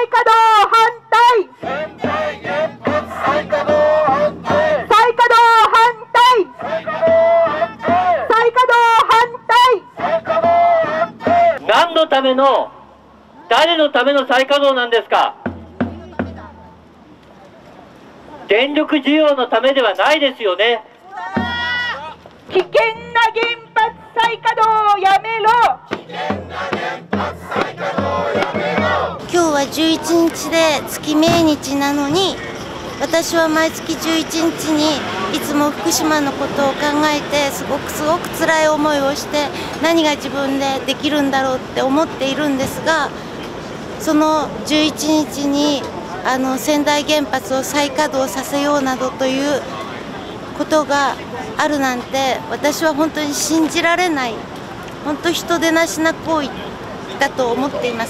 再稼働反対。再稼働反対。再稼働反対。再稼働反対。 何のための、誰のための再稼働なんですか。電力需要のためではないですよね。 危険な原発再稼働をやめろ。 今日は11日で月命日なのに、私は毎月11日にいつも福島のことを考えてすごく辛い思いをして、何が自分でできるんだろうって思っているんですが、その11日に川内原発を再稼働させようなどということがあるなんて、私は本当に信じられない、本当人でなしな行為だと思っています。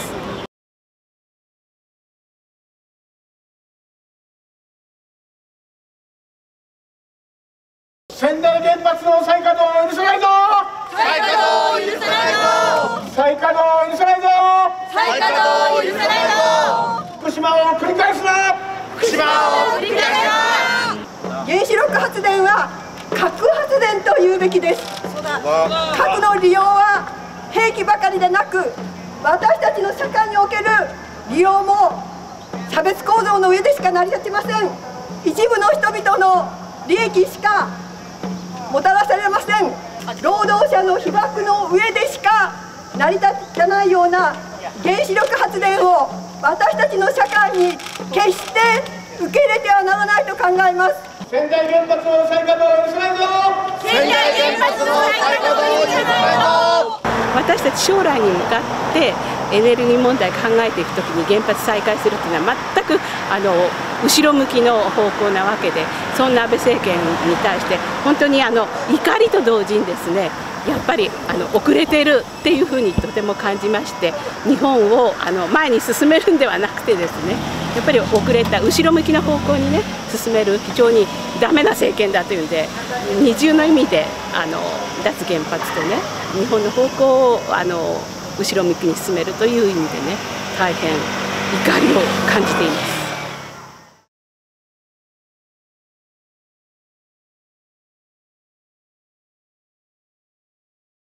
川内原発の再稼働を許さないぞ。 再稼働を許さないぞ。 再稼働を許さないぞ。 再稼働を許さないぞ。 福島を繰り返すな。 福島を繰り返すな。 原子力発電は核発電と言うべきです。核の利用は兵器ばかりでなく、私たちの社会における利用も差別構造の上でしか成り立ちません。一部の人々の利益しかもたらされません。労働者の被爆の上でしか成り立たないような原子力発電を私たちの社会に決して受け入れてはならないと考えます。 川内原発の再稼働を許さないぞ。 川内原発の再稼働を許さないぞ。 私たち将来に向かってエネルギー問題考えていくときに原発再開するというのは全く後ろ向きの方向なわけで、そんな安倍政権に対して本当に怒りと同時にですね、やっぱり遅れているっていうふうにとても感じまして、日本を前に進めるんではなくてですね、やっぱり遅れた後ろ向きの方向にね進める非常にダメな政権だというんで、二重の意味で脱原発とね日本の方向を後ろ向きに進めるという意味でね、大変怒りを感じています。